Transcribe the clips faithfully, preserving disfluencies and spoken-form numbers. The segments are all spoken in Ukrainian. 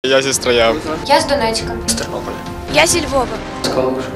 Я зі Стрия. Я з Донецька. З Тернополя. Я зі Львова. З Калуша.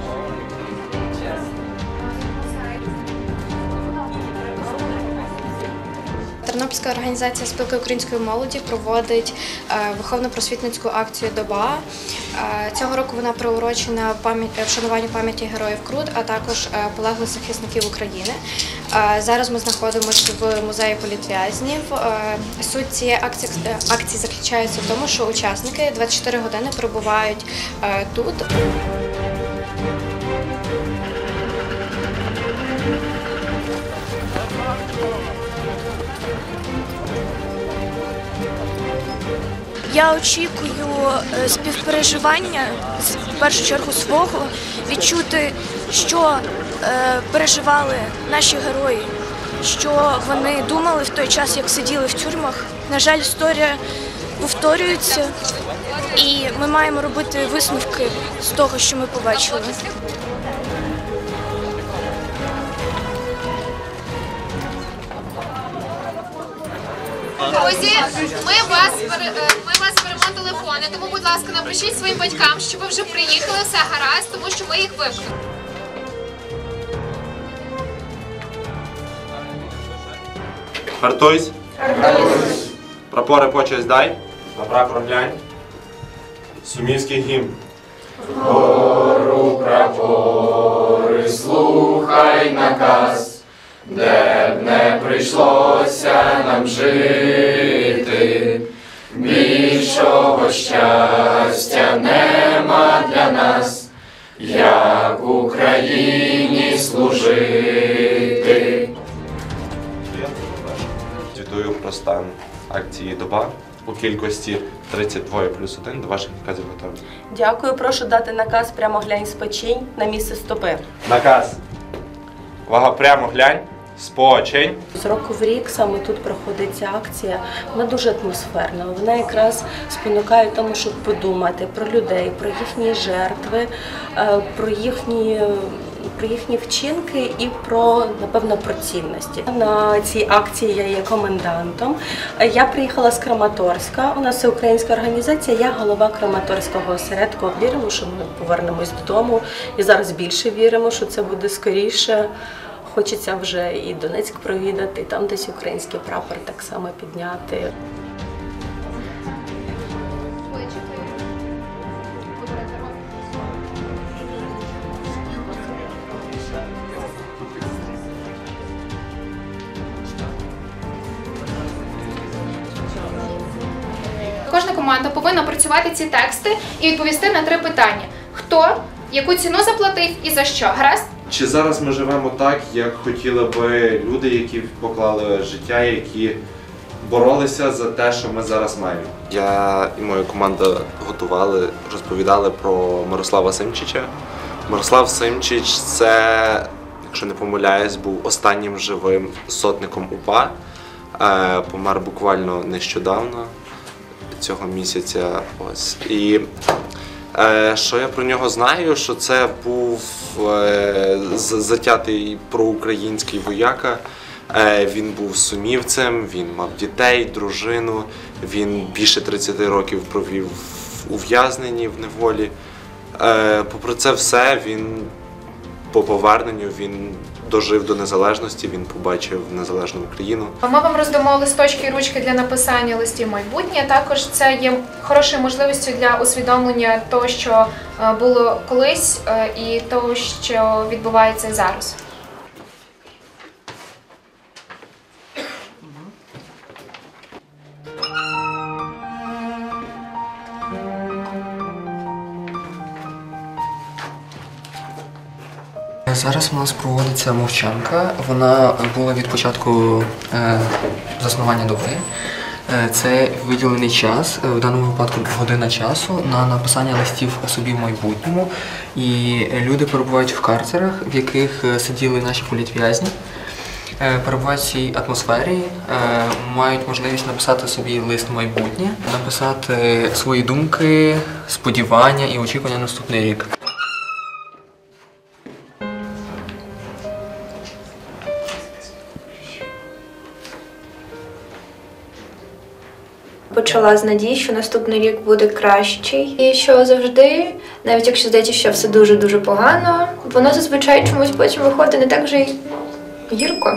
Тернопільська організація спілки української молоді проводить виховно-просвітницьку акцію «Доба». Цього року вона приурочена вшануванню пам'яті героїв Крут, а також полеглих захисників України. Зараз ми знаходимося в музеї політв'язнів. Суть цієї акції, акції заключається в тому, що учасники двадцять чотири години перебувають тут. Я очікую співпереживання, в першу чергу свого, відчути, що е, переживали наші герої, що вони думали в той час, як сиділи в тюрмах. На жаль, історія повторюється, і ми маємо робити висновки з того, що ми побачили. Друзі, ми вас, ми вас беремо телефони, тому, будь ласка, напишіть своїм батькам, що ви вже приїхали, все гаразд, тому що ми їх вимкнемо. Гартуйсь. Прапори почесть дай. На прапор глянь. Сумівський гімн. Вгору прапори, слухай наказ, де б не прийшлося нам жити, більшого щастя нема для нас, як Україні служити. Звітую про стан акції «Доба» у кількості тридцять два плюс один. До ваших наказів готові. Дякую, прошу дати наказ «Прямо глянь з печінь» на місце стопи. Наказ. Увага, прямо глянь. Спочинь. З року в рік саме тут проходить ця акція. Вона дуже атмосферна. Вона якраз спонукає тому, щоб подумати про людей, про їхні жертви, про їхні, про їхні вчинки і про, напевно, про цінності. На цій акції я є комендантом. Я приїхала з Краматорська. У нас це українська організація, я голова Краматорського осередку. Віримо, що ми повернемось додому. І зараз більше віримо, що це буде скоріше. Хочеться вже і Донецьк провідати, і там десь український прапор так само підняти. Кожна команда повинна працювати ці тексти і відповісти на три питання. Хто, яку ціну заплатив і за що? Гаразд? Чи зараз ми живемо так, як хотіли би люди, які поклали життя, які боролися за те, що ми зараз маємо? Я і моя команда готували, розповідали про Мирослава Симчича. Мирослав Симчич – це, якщо не помиляюсь, був останнім живим сотником УПА. Помер буквально нещодавно, цього місяця. Ось. І що я про нього знаю, що це був затятий проукраїнський вояка, він був сумівцем, він мав дітей, дружину, він більше тридцяти років провів в ув'язненні, в неволі. Попри це все, він по поверненню він дожив до незалежності, він побачив незалежну Україну. Ми вам роздамо листочки і ручки для написання листів майбутнє. Також це є хорошою можливістю для усвідомлення того, що було колись, і того, що відбувається зараз. Зараз у нас проводиться мовчанка. Вона була від початку е, заснування доби. Е, це виділений час, в даному випадку година часу, на написання листів собі в майбутньому. І люди перебувають в карцерах, в яких сиділи наші політв'язні. Е, перебувають в цій атмосфері, е, мають можливість написати собі лист в майбутнє, написати свої думки, сподівання і очікування на наступний рік. Почала з надії, що наступний рік буде кращий. І що завжди, навіть якщо здається, що все дуже-дуже погано, воно зазвичай чомусь потім виходить не так вже й гірко.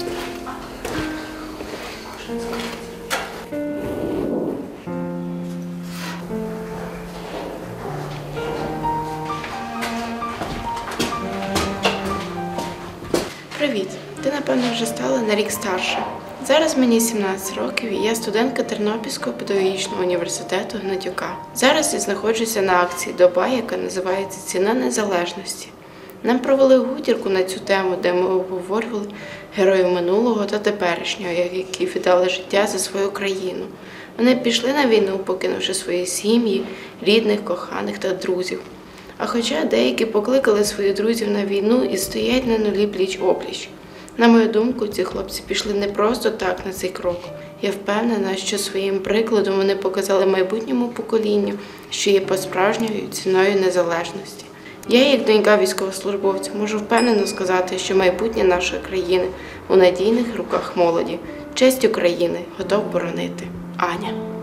Привіт! Ти, напевно, вже стала на рік старше. Зараз мені сімнадцять років і я студентка Тернопільського педагогічного університету Гнатюка. Зараз я знаходжуся на акції «Доба», яка називається «Ціна незалежності». Нам провели гутірку на цю тему, де ми обговорювали героїв минулого та теперішнього, які віддали життя за свою країну. Вони пішли на війну, покинувши свої сім'ї, рідних, коханих та друзів. А хоча деякі покликали своїх друзів на війну і стоять на нулі пліч-опліч. На мою думку, ці хлопці пішли не просто так на цей крок. Я впевнена, що своїм прикладом вони показали майбутньому поколінню, що є по-справжньою ціною незалежності. Я, як донька військовослужбовця, можу впевнено сказати, що майбутнє нашої країни у надійних руках молоді. Честь України готов боронити. Аня.